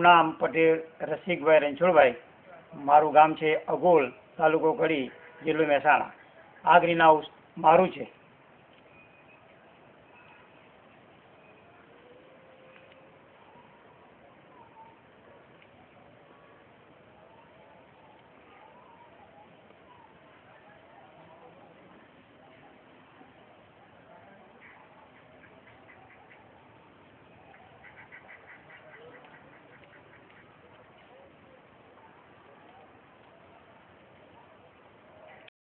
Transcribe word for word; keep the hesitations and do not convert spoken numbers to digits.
નામ પટેલ રસિકભાઈ રણછોડભાઈ, મારું ગામ છે અગોલ, તાલુકો કડી, જિલ્લો મહેસાણા. આ ગ્રીન હાઉસ મારું છે.